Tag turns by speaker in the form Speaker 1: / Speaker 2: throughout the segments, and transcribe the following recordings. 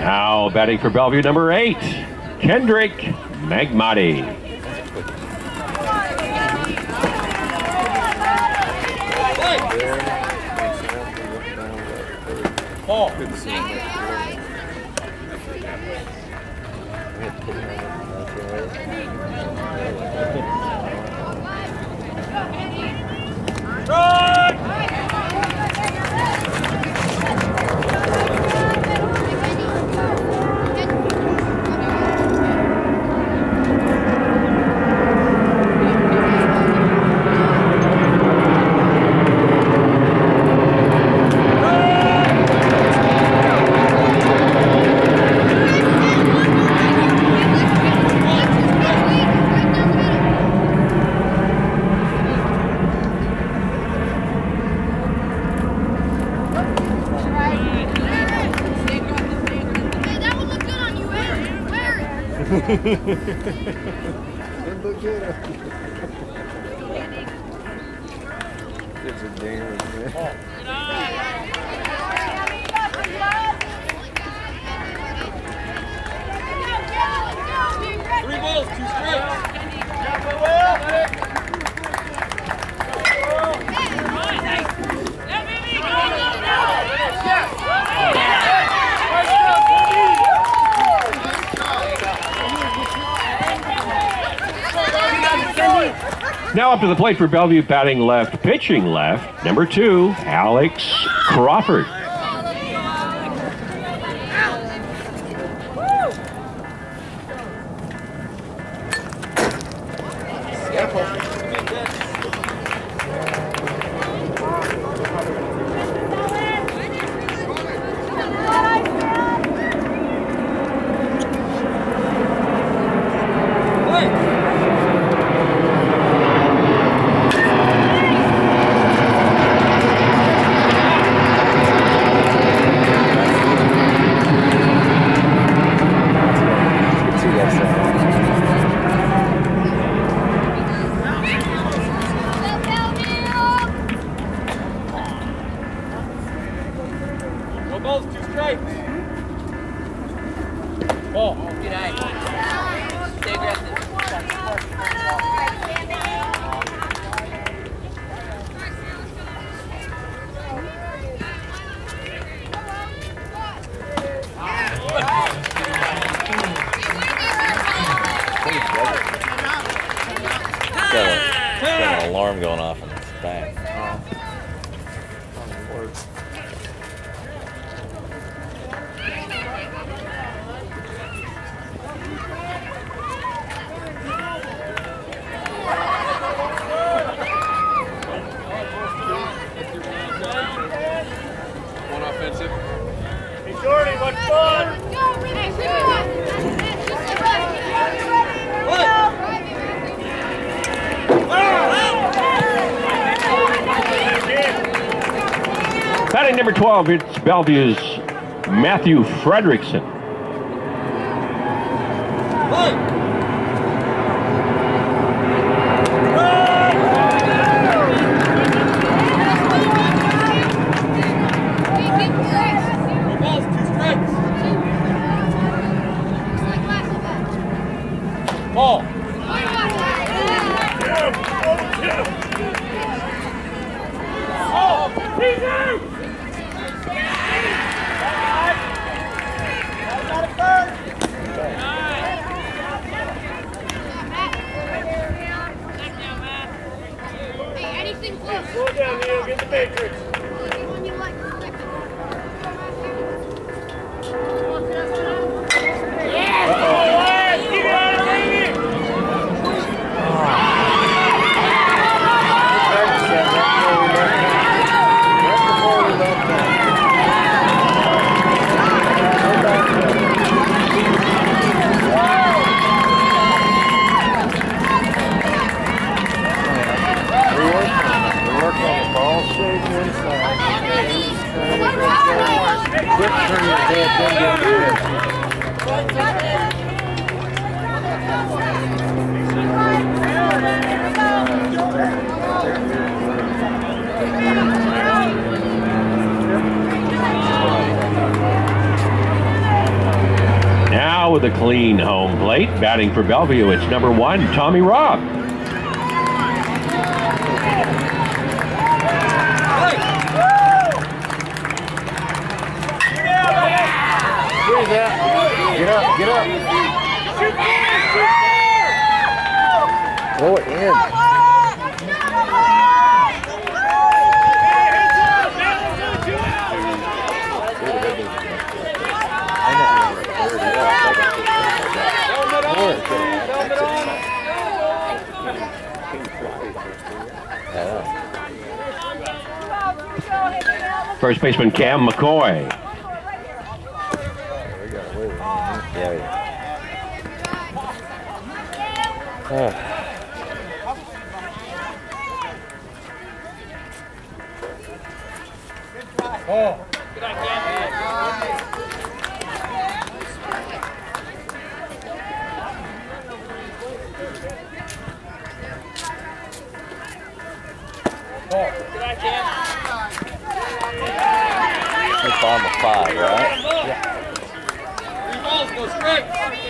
Speaker 1: Now batting for Bellevue, number 8, Kendrick Magmati.
Speaker 2: Ball.
Speaker 3: Look good. It's a damn man.
Speaker 2: 3 balls, 2 strikes.
Speaker 1: Now up to the plate for Bellevue, batting left, pitching left, number 2, Alex Crawford.
Speaker 2: Balls, 2 strikes. Ball. Good eye. Stay aggressive.
Speaker 4: Got an alarm going off in this bank.
Speaker 2: One offensive.
Speaker 5: Hey, Jordy, what's fun?
Speaker 1: Batting number 12, it's Bellevue's Matthew Fredrickson.
Speaker 2: Ball.
Speaker 5: Slow down, Neil. Get the matrix.
Speaker 1: with a clean home plate. Batting for Bellevue, it's number 1, Tommy Robb.
Speaker 3: Where's that? Get up, get up. Throw it in.
Speaker 1: First baseman Cam McCoy.
Speaker 4: Bottom of 5, right?
Speaker 5: Yeah. 3 balls, go straight.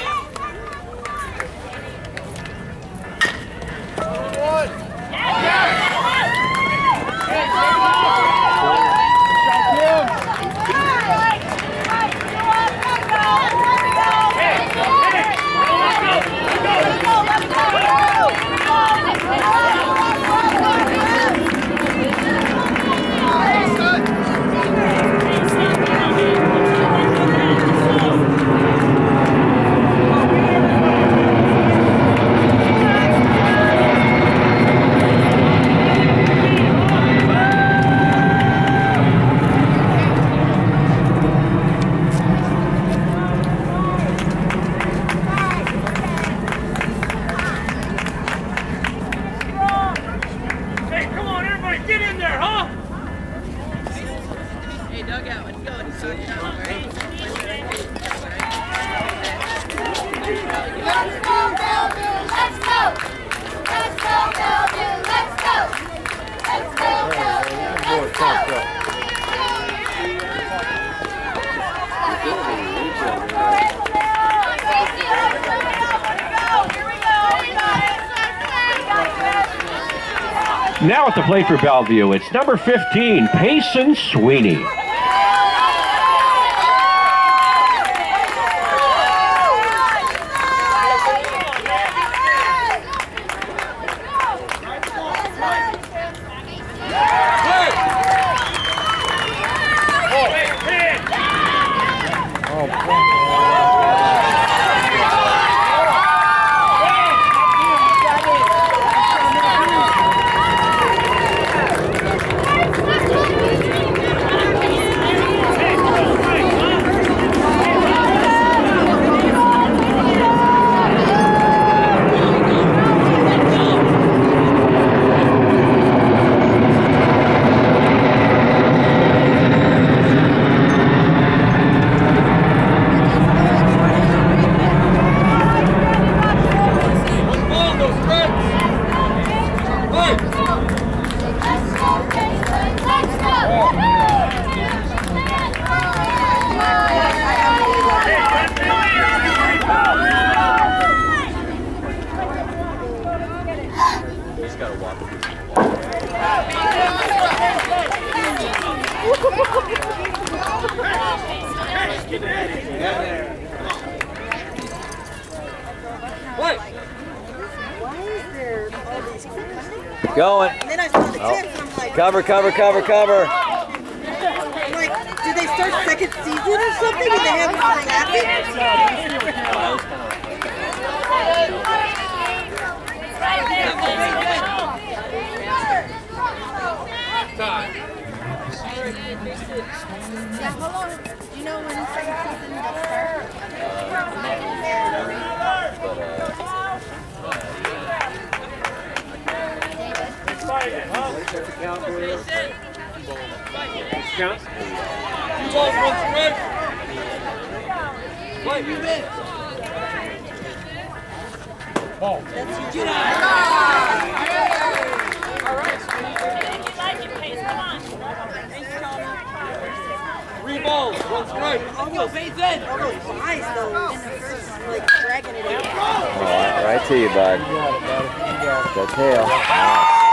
Speaker 1: Now at the plate for Bellevue, it's number 15, Payson Sweeney.
Speaker 4: Going.
Speaker 6: And then I saw the tips and I'm like,
Speaker 4: Cover, cover, cover, cover.
Speaker 6: I'm like, did they start second season or something? Did they have anything
Speaker 5: Yeah, hold on. Do you know when the second season will start?
Speaker 3: Count.
Speaker 5: 2 balls, 1 strike. Wait, you missed. Ball. Get out. All right. If you like it, Pace, come on. 3 balls, 1 strike.
Speaker 6: I'll go base in. I'll go flies though.
Speaker 4: to you, bud.
Speaker 3: You got it, buddy. You got it.
Speaker 4: Go tail. Nice.